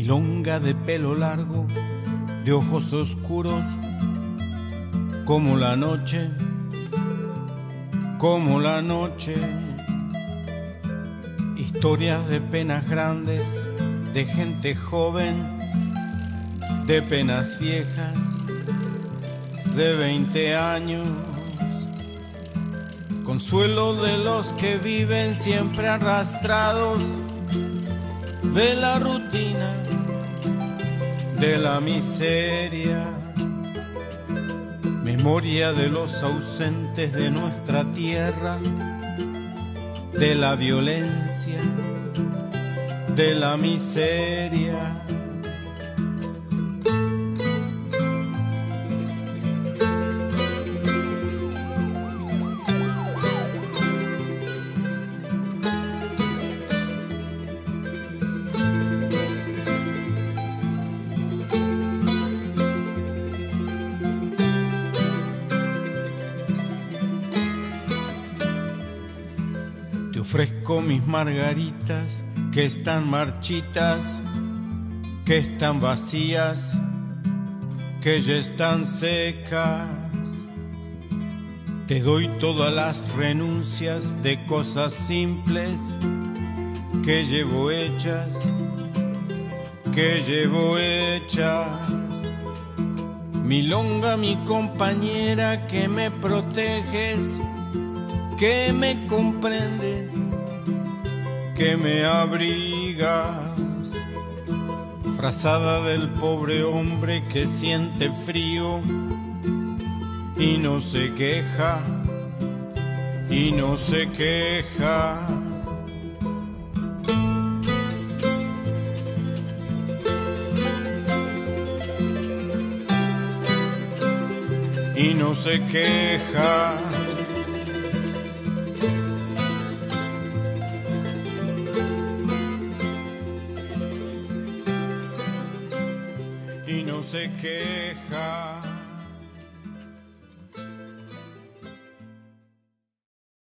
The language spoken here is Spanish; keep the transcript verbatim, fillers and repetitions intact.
milonga de pelo largo, de ojos oscuros, como la noche, como la noche. Historias de penas grandes, de gente joven, de penas viejas, de veinte años. Consuelo de los que viven siempre arrastrados de la rutina, de la miseria. Memoria de los ausentes de nuestra tierra, de la violencia, de la miseria. Te ofrezco mis margaritas que están marchitas, que están vacías, que ya están secas. Te doy todas las renuncias de cosas simples que llevo hechas, que llevo hechas. Milonga, mi compañera, que me proteges, que me comprendes, que me abrigas. Frazada del pobre hombre que siente frío y no se queja, y no se queja. Y no se queja. Y no se queja.